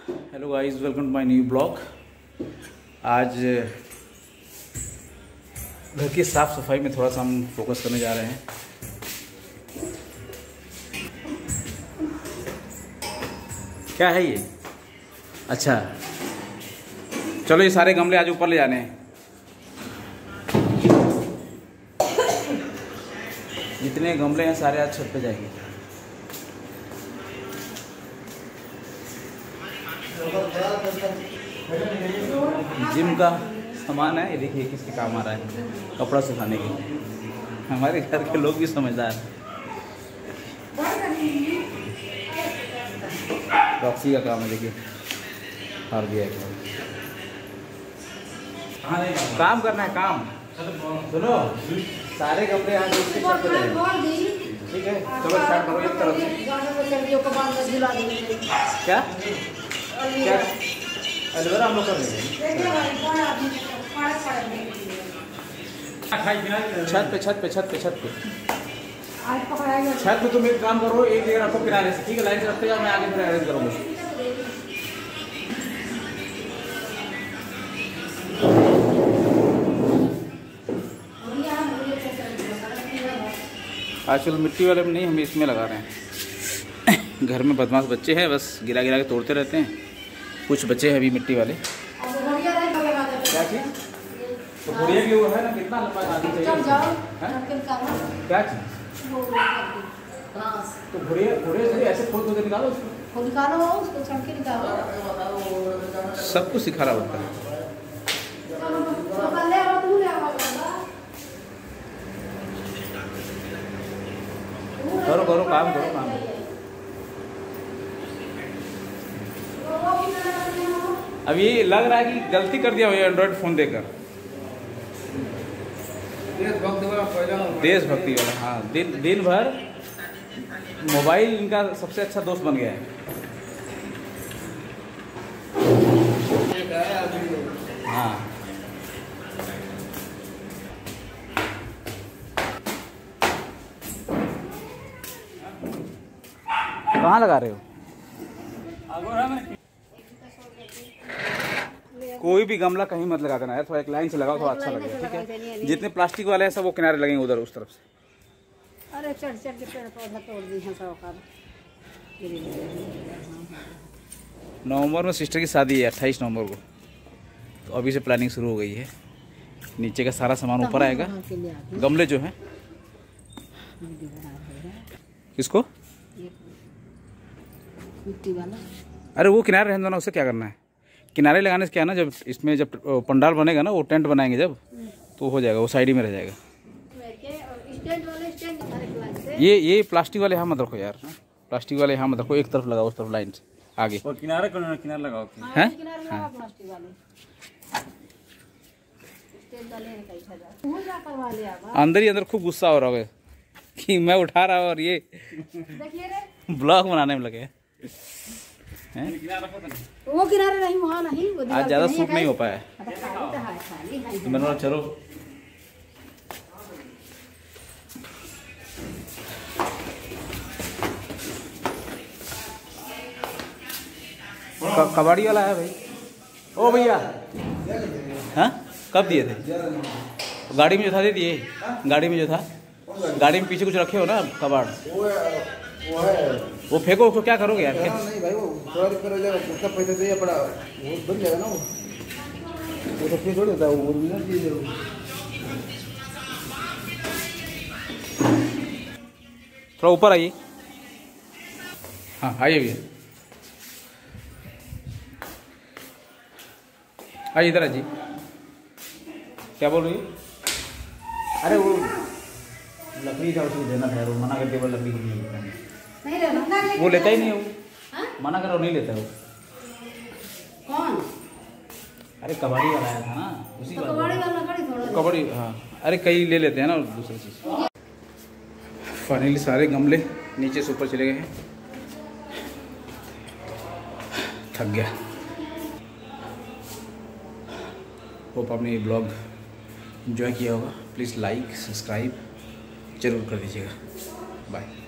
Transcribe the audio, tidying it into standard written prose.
Hello guys, welcome to my new blog. आज घर की साफ़ सफाई में थोड़ा सा हम फोकस करने जा रहे हैं। क्या है ये? अच्छा, चलो ये सारे गमले आज ऊपर ले जाने हैं। जितने गमले हैं सारे आज छत पे जाएंगे। जिम का सामान है, ये देखिए किसके काम आ रहा है, कपड़ा सुखाने के। हमारे घर के लोग भी समझदार हैं। रॉक्सी का काम है, देखिए हार गया एक काम करना है काम। सुनो, सारे कपड़े यहाँ से ठीक है, चलो स्टार्ट करो एक तरफ से। क्या क्या अलवर हम लोग कर लेंगे छत पे तुम एक काम करो, एक जगह रखो किनारे से, ठीक है? लाइन से रखते जाओ, मैं आगे फिर अरेंज करूँगा। आजकल मिट्टी वाले में नहीं, हम इसमें लगा रहे हैं। घर में बदमाश बच्चे हैं, बस गिरा गिरा के तोड़ते रहते हैं। कुछ बच्चे हैं अभी मिट्टी वाले। क्या चीज़? तो बुढ़िया की वो है ना, कितना लंबा आदमी चाहिए? क्या चीज़? तो बुढ़िया से ऐसे खोद खोद निकालो उसको, सब कुछ सिखा रहा होता है। करो करो काम करो काम। अब ये लग रहा है कि गलती कर दिया हो एंड्रॉइड फ़ोन देकर। देशभक्ति वाला, हाँ। दिन भर मोबाइल इनका सबसे अच्छा दोस्त बन गया है। हाँ, कहाँ लगा रहे हो? कोई भी गमला कहीं मत लगा देना यार, थोड़ा एक लाइन से लगाओ, थोड़ा अच्छा लगेगा, ठीक है? जितने प्लास्टिक वाले हैं सब वो किनारे लगेंगे उधर उस तरफ से। अरे चढ़ के पेड़ पौधा तोड़ दी है सब। नवंबर में सिस्टर की शादी है, 28 नवंबर को, तो अभी से प्लानिंग शुरू हो गई है। नीचे का सारा सामान ऊपर आएगा। गमले जो हैं, किसको? मिट्टी वाला। अरे वो किनारे रहने दो ना, उससे क्या करना है? किनारे लगाने से क्या है ना, जब इसमें जब पंडाल बनेगा ना, वो टेंट बनाएंगे जब, तो हो जाएगा, वो साइड ही में रह जाएगा। ये प्लास्टिक वाले यहाँ मत रखो यार, प्लास्टिक वाले यहाँ मत रखो, एक तरफ लगाओ, उस तरफ लाइन से आगे। और किनारे लगाओ हैं। अंदर ही अंदर खूब गुस्सा हो रहा है कि मैं उठा रहा हूँ और ये ब्लॉग बनाने में लगे हैं। वो किनारे नहीं, वहाँ नहीं, आज ज़्यादा सूट नहीं हो पाया। तो मैंने बोला चलो कबाड़ी वाला है भाई। ओ भैया, हाँ कब दिए थे? गाड़ी में जो था दे दिए? गाड़ी में जो था, गाड़ी में पीछे कुछ रखे हो ना कबाड़, वो फेंको, उसको क्या करोगे यार? नहीं भाई, वो थोड़ा रिपेयर हो जाएगा, उसका पैसा दे पड़ा, वो बन जाएगा ना, वो तो फिर थोड़ी होता है, वो ओरिजिनल चीज़ है। थोड़ा ऊपर आइए। हाँ आइए भैया, आइए इधर जी। क्या बोल रही है? अरे वो लकड़ी का उसको देना था, वो मना कर दिया, लकड़ी की नहीं, वो लेता ही नहीं है, वो मना करो, नहीं लेता है वो। कौन? अरे कबाड़ी वाला आया था ना, उसी तो कबाड़ी वाला कबाड़ी, हाँ। अरे कई ले लेते हैं ना दूसरी चीज़। फाइनली सारे गमले नीचे से ऊपर चले गए हैं, थक गया। होप आपने ये ब्लॉग एंजॉय किया होगा। प्लीज़ लाइक सब्सक्राइब जरूर कर दीजिएगा। बाय।